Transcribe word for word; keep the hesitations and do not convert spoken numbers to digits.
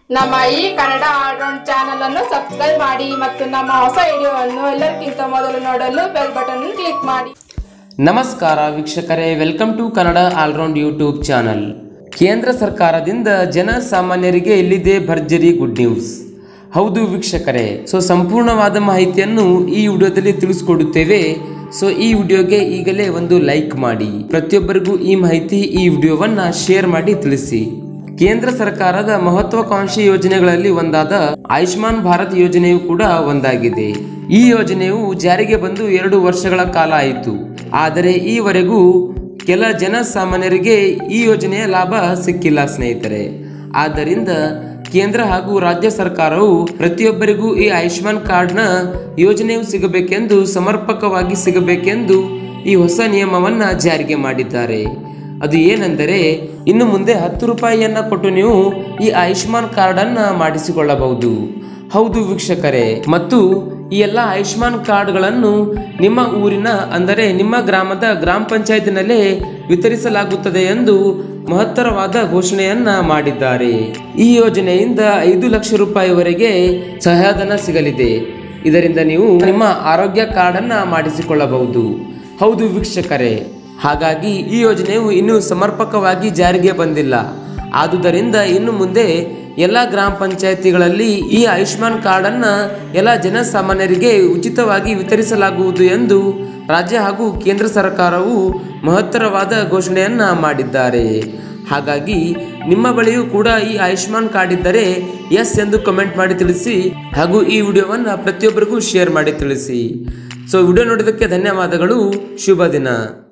ನಮ್ಮ ಈ Kannada all round channel ಅನ್ನು ಸಬ್ಸ್ಕ್ರೈಬ್ ಮಾಡಿ ಮತ್ತು ನಮ್ಮ ಹೊಸ ವಿಡಿಯೋವನ್ನು ಎಲ್ಲರಿಗಿಂತ ಮೊದಲು ನೋಡಲು ಬೆಲ್ ಬಟನ್ ಕ್ಲಿಕ್ ಮಾಡಿ. ನಮಸ್ಕಾರ ವೀಕ್ಷಕರೇ, welcome to Kannada all round YouTube channel. ಕೇಂದ್ರ ಸರ್ಕಾರದಿಂದ ಜನಸಾಮಾನ್ಯರಿಗೆ ಇಲ್ಲಿದೆ ಭರ್ಜರಿ ಗುಡ್ ನ್ಯೂಸ್. ಹೌದು ವೀಕ್ಷಕರೇ, ಸೊ ಸಂಪೂರ್ಣವಾದ ಮಾಹಿತಿಯನ್ನು ಈ ವಿಡಿಯೋದಲ್ಲಿ ತಿಳಿಸಿಕೊಡುತ್ತೇವೆ. ಸೊ ಈ ವಿಡಿಯೋಗೆ ಈಗಲೇ ಒಂದು ಲೈಕ್ ಮಾಡಿ, ಪ್ರತಿಯೊಬ್ಬರಿಗೂ ಈ ಮಾಹಿತಿ ಈ ವಿಡಿಯೋವನ್ನ ಶೇರ್ ಮಾಡಿ ತಿಳಿಸಿ. ಕೇಂದ್ರ ಸರ್ಕಾರದ ಮಹತ್ವಾಕಾಂಕ್ಷಿ ಯೋಜನೆಗಳಲ್ಲಿ ಒಂದಾದ ಆಯುಷ್ಮಾನ್ ಭಾರತ್ ಯೋಜನೆಯು ಕೂಡ ಒಂದಾಗಿದೆ. ಈ ಯೋಜನೆಯು ಜಾರಿಗೆ ಬಂದು ಎರಡು ವರ್ಷಗಳ ಕಾಲ ಆಯಿತು. ಆದರೆ ಈವರೆಗೂ ಕೆಲ ಜನಸಾಮಾನ್ಯರಿಗೆ ಈ ಯೋಜನೆಯ ಲಾಭ ಸಿಕ್ಕಿಲ್ಲ ಸ್ನೇಹಿತರೆ. ಆದ್ದರಿಂದ ಕೇಂದ್ರ ಹಾಗೂ ರಾಜ್ಯ ಸರ್ಕಾರವು ಪ್ರತಿಯೊಬ್ಬರಿಗೂ ಈ ಆಯುಷ್ಮಾನ್ ಕಾರ್ಡ್ನ ಯೋಜನೆಯು ಸಿಗಬೇಕೆಂದು, ಸಮರ್ಪಕವಾಗಿ ಸಿಗಬೇಕೆಂದು ಈ ಹೊಸ ನಿಯಮವನ್ನ ಜಾರಿಗೆ ಮಾಡಿದ್ದಾರೆ. ಅದು ಏನೆಂದರೆ, ಇನ್ನು ಮುಂದೆ ಹತ್ತು ರೂಪಾಯಿಯನ್ನ ಕೊಟ್ಟು ನೀವು ಈ ಆಯುಷ್ಮಾನ್ ಕಾರ್ಡ್ ಅನ್ನ ಮಾಡಿಸಿಕೊಳ್ಳಬಹುದು. ಹೌದು ವೀಕ್ಷಕರೇ, ಮತ್ತು ಈ ಎಲ್ಲ ಆಯುಷ್ಮಾನ್ ಕಾರ್ಡ್ಗಳನ್ನು ನಿಮ್ಮ ಊರಿನ ಅಂದರೆ ನಿಮ್ಮ ಗ್ರಾಮದ ಗ್ರಾಮ ಪಂಚಾಯತಿನಲ್ಲೇ ವಿತರಿಸಲಾಗುತ್ತದೆ ಎಂದು ಮಹತ್ತರವಾದ ಘೋಷಣೆಯನ್ನ ಮಾಡಿದ್ದಾರೆ. ಈ ಯೋಜನೆಯಿಂದ ಐದು ಲಕ್ಷ ರೂಪಾಯಿವರೆಗೆ ಸಹಾಯಧನ ಸಿಗಲಿದೆ. ಇದರಿಂದ ನೀವು ನಿಮ್ಮ ಆರೋಗ್ಯ ಕಾರ್ಡ್ ಅನ್ನ ಮಾಡಿಸಿಕೊಳ್ಳಬಹುದು. ಹೌದು ವೀಕ್ಷಕರೇ, ಹಾಗಾಗಿ ಈ ಯೋಜನೆಯು ಇನ್ನೂ ಸಮರ್ಪಕವಾಗಿ ಜಾರಿಗೆ ಬಂದಿಲ್ಲ. ಆದುದರಿಂದ ಇನ್ನು ಮುಂದೆ ಎಲ್ಲ ಗ್ರಾಮ ಪಂಚಾಯತಿಗಳಲ್ಲಿ ಈ ಆಯುಷ್ಮಾನ್ ಕಾರ್ಡ್ ಅನ್ನ ಎಲ್ಲ ಜನಸಾಮಾನ್ಯರಿಗೆ ಉಚಿತವಾಗಿ ವಿತರಿಸಲಾಗುವುದು ಎಂದು ರಾಜ್ಯ ಹಾಗೂ ಕೇಂದ್ರ ಸರ್ಕಾರವು ಮಹತ್ತರವಾದ ಘೋಷಣೆಯನ್ನ ಮಾಡಿದ್ದಾರೆ. ಹಾಗಾಗಿ ನಿಮ್ಮ ಬಳಿಯೂ ಕೂಡ ಈ ಆಯುಷ್ಮಾನ್ ಕಾರ್ಡ್ ಇದ್ದರೆ ಎಸ್ ಎಂದು ಕಮೆಂಟ್ ಮಾಡಿ ತಿಳಿಸಿ, ಹಾಗೂ ಈ ವಿಡಿಯೋವನ್ನು ಪ್ರತಿಯೊಬ್ಬರಿಗೂ ಶೇರ್ ಮಾಡಿ ತಿಳಿಸಿ. ಸೊ ವಿಡಿಯೋ ನೋಡಿದ್ದಕ್ಕೆ ಧನ್ಯವಾದಗಳು. ಶುಭ ದಿನ.